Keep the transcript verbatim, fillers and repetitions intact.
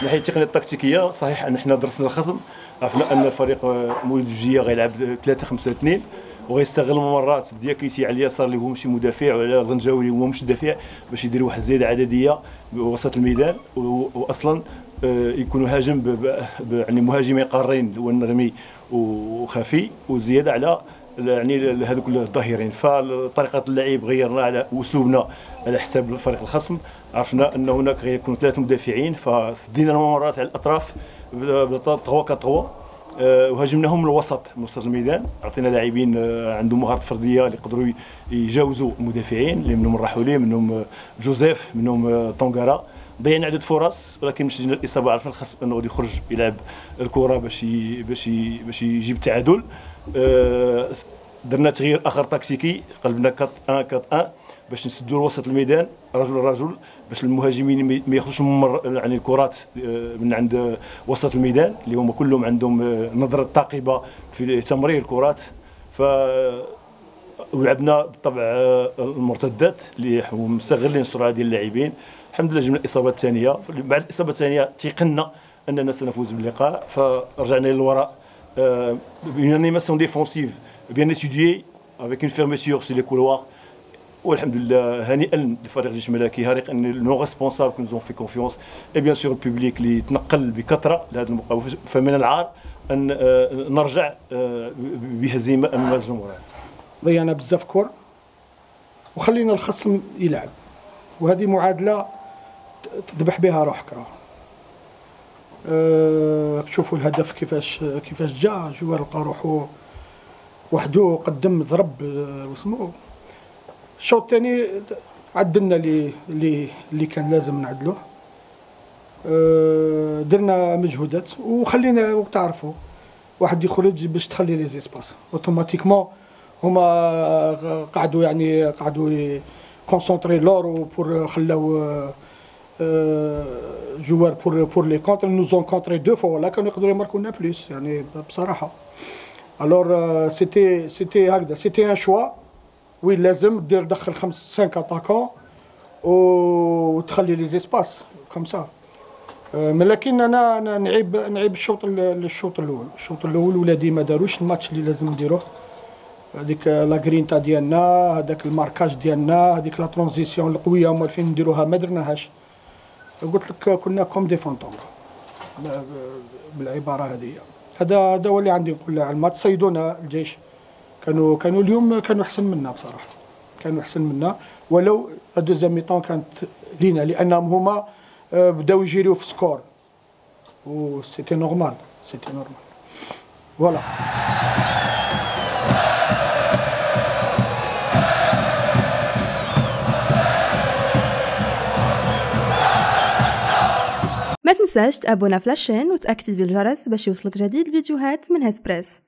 ناحيه التقنيه التكتيكيه صحيح ان حنا درسنا الخصم، عرفنا ان الفريق مولود الجيه غيلعب ثلاثة خمسة اثنين وغيستغل الممرات بدياكيتي على اليسار اللي هو ماشي مدافع وعلى الغنجاوي اللي هو مش مدافع باش يدير واحد الزياده عدديه وسط الميدان، واصلا يكونوا هاجم يعني مهاجمين قارين هو النغمي وخفي وزياده على يعني هذوك الظهيرين. فطريقه اللعب غيرنا على اسلوبنا على حساب الفريق الخصم، عرفنا ان هناك غيكونوا ثلاثه مدافعين فسدينا الممرات على الاطراف بطغوا كطغوا وهاجمناهم من الوسط من وسط الميدان، عطينا لاعبين عندهم مهارات فرديه اللي يقدروا يجاوزوا المدافعين اللي منهم الرحولي منهم جوزيف منهم طونغارا. ضيعنا عدد فرص ولكن مش جينا الاصابه، عرفنا الخصم انه غادي يخرج يلعب الكره باش باش باش يجيب التعادل. درنا تغيير اخر تكتيكي، قلبنا واحد أربعة واحد باش نسدوا وسط الميدان رجل رجل باش المهاجمين ما ياخذوش يعني الكرات من عند وسط الميدان اللي هما كلهم عندهم نظره ثاقبه في تمرير الكرات. ف ولعبنا بالطبع المرتدات اللي مستغلين السرعه ديال اللاعبين. الحمد لله جبنا الاصابه الثانيه، بعد الاصابه الثانيه تيقنا اننا سنفوز باللقاء فرجعنا للوراء une animation défensive bien étudiée avec une fermeture sur les couloirs. والحمد لله هنيئا لفريق الجيش الملكي، هنيئا لو ريسبونسابل كي نزون في كونفيونس اي بيان سور البوبليك اللي تنقل بكثره لهذا المقاومه. فمن العار ان نرجع بهزيمه امام الجمهور. ضيعنا بزاف كور وخلينا الخصم يلعب، وهذه معادله تذبح بها روحك. راه أه تشوفوا الهدف كيفاش كيفاش جا، جوار لقى روحو وحده قدم ضرب واسمو. الشوط الثاني عدلنا اللي اللي اللي كان لازم نعدلوه، أه درنا مجهودات وخلينا تعرفوا واحد يخرج باش تخلي لي زيسباس اوتوماتيكمون هما قعدوا يعني قعدوا كونسونطري لور بور خلاو جوار بور بور لي كونتر نوزون كونتري دو فوا ولا كانوا يقدروا يماركو لنا بلوس يعني بصراحه. الور سيتي سيتي هكذا سيتي ان شوا وين لازم دير دخل خمس سانك اتاكون وتخلي لي زيسباس كوم سا. لكن انا انا نعيب نعيب الشوط الشوط الاول الشوط الاول ولادي ما داروش الماتش اللي لازم نديروه. هذيك لا غرينتا ديالنا، هذاك الماركاج ديالنا، هذيك لا ترانزيسيون القويه هما فين نديروها ما درناهاش. قلت لك كنا كوم دي فونتوم بالعباره هذه. هذا هذا هو اللي عندي نقول على ما تصيدونا الجيش. كانوا كانوا اليوم كانوا احسن منا بصراحه، كانوا احسن منا ولو الدوزيام ميطون كانت لينا لانهم هما بداو يجيريو في سكور و سيتي نورمال سيتي نورمال فوالا. ما تنساش تابونا في لاشين وتاكتيفي الجرس باش يوصلك جديد الفيديوهات من هاز بريس.